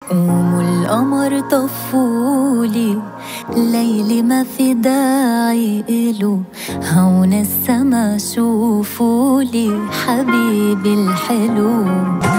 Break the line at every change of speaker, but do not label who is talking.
قوموا القمر طفولي، ليلي ما في داعي إله، هون السما شوفولي حبيبي الحلو.